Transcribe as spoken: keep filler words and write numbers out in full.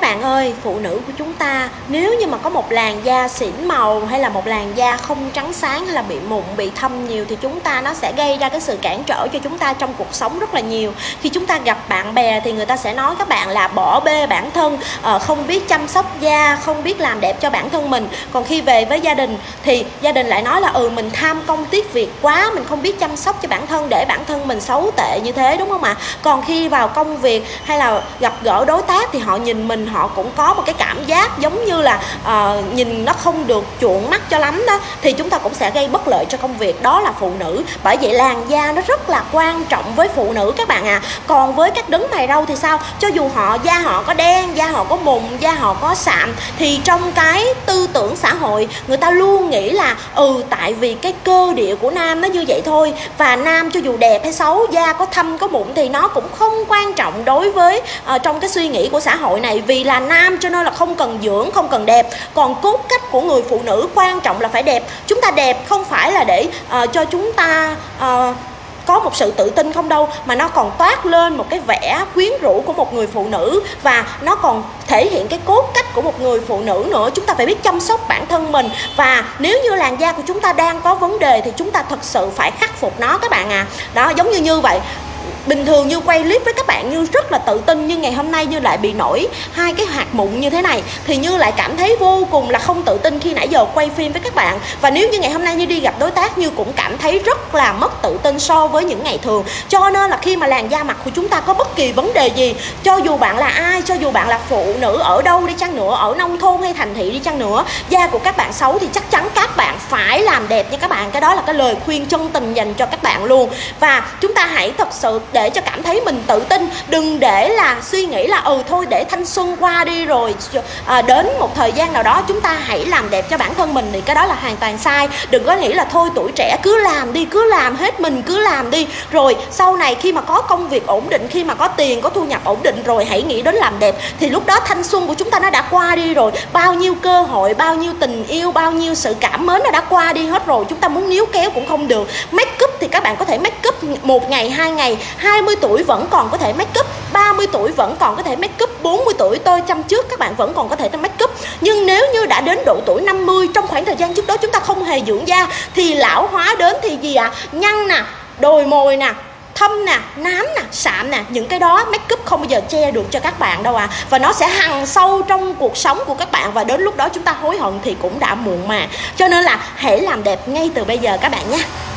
bạn ơi, phụ nữ của chúng ta nếu như mà có một làn da xỉn màu hay là một làn da không trắng sáng hay là bị mụn, bị thâm nhiều thì chúng ta nó sẽ gây ra cái sự cản trở cho chúng ta trong cuộc sống rất là nhiều. Khi chúng ta gặp bạn bè thì người ta sẽ nói các bạn là bỏ bê bản thân, không biết chăm sóc da, không biết làm đẹp cho bản thân mình. Còn khi về với gia đình thì gia đình lại nói là ừ mình tham công tiếc việc quá, mình không biết chăm sóc cho bản thân để bản thân mình xấu tệ như thế, đúng không ạ? Còn khi vào công việc hay là gặp gỡ đối tác thì họ nhìn mình, họ cũng có một cái cảm giác giống như là uh, nhìn nó không được chuộng mắt cho lắm đó, thì chúng ta cũng sẽ gây bất lợi cho công việc. Đó là phụ nữ. Bởi vậy làn da nó rất là quan trọng với phụ nữ các bạn à. Còn với các đấng mày râu thì sao? Cho dù họ da họ có đen, da họ có mụn, da họ có sạm, thì trong cái tư tưởng xã hội người ta luôn nghĩ là ừ tại vì cái cơ địa của nam nó như vậy thôi, và nam cho dù đẹp hay xấu, da có thâm có mụn thì nó cũng không quan trọng đối với uh, trong cái suy nghĩ của xã hội này, vì là nam cho nên là không cần dưỡng, không cần đẹp. Còn cốt cách của người phụ nữ quan trọng là phải đẹp. Chúng ta đẹp không phải là để uh, cho chúng ta uh, có một sự tự tin không đâu, mà nó còn toát lên một cái vẻ quyến rũ của một người phụ nữ, và nó còn thể hiện cái cốt cách của một người phụ nữ nữa. Chúng ta phải biết chăm sóc bản thân mình, và nếu như làn da của chúng ta đang có vấn đề thì chúng ta thật sự phải khắc phục nó các bạn à. Đó, giống như như vậy. Bình thường như quay clip với các bạn Như rất là tự tin, nhưng ngày hôm nay Như lại bị nổi hai cái hạt mụn như thế này thì Như lại cảm thấy vô cùng là không tự tin khi nãy giờ quay phim với các bạn. Và nếu như ngày hôm nay Như đi gặp đối tác, Như cũng cảm thấy rất là mất tự tin so với những ngày thường. Cho nên là khi mà làn da mặt của chúng ta có bất kỳ vấn đề gì, cho dù bạn là ai, cho dù bạn là phụ nữ ở đâu đi chăng nữa, ở nông thôn hay thành thị đi chăng nữa, da của các bạn xấu thì chắc chắn các bạn phải làm đẹp nha các bạn. Cái đó là cái lời khuyên chân tình dành cho các bạn luôn. Và chúng ta hãy thật sự để cho cảm thấy mình tự tin, đừng để là suy nghĩ là ừ thôi để thanh xuân qua đi rồi à, đến một thời gian nào đó chúng ta hãy làm đẹp cho bản thân mình, thì cái đó là hoàn toàn sai. Đừng có nghĩ là thôi tuổi trẻ cứ làm đi, cứ làm hết mình, cứ làm đi, rồi sau này khi mà có công việc ổn định, khi mà có tiền, có thu nhập ổn định rồi hãy nghĩ đến làm đẹp. Thì lúc đó thanh xuân của chúng ta nó đã qua đi rồi, bao nhiêu cơ hội, bao nhiêu tình yêu, bao nhiêu sự cảm mến nó đã qua đi hết rồi. Chúng ta muốn níu kéo cũng không được. Make up thì các bạn có thể make up một ngày, hai ngày, hai mươi tuổi vẫn còn có thể make up, ba mươi tuổi vẫn còn có thể make up, bốn mươi tuổi tôi chăm trước các bạn vẫn còn có thể make up. Nhưng nếu như đã đến độ tuổi năm mươi, trong khoảng thời gian trước đó chúng ta không hề dưỡng da thì lão hóa đến thì gì ạ? À? Nhăn nè, đồi mồi nè, thâm nè, nám nè, sạm nè, những cái đó make up không bao giờ che được cho các bạn đâu à. Và nó sẽ hằn sâu trong cuộc sống của các bạn, và đến lúc đó chúng ta hối hận thì cũng đã muộn mà. Cho nên là hãy làm đẹp ngay từ bây giờ các bạn nhé.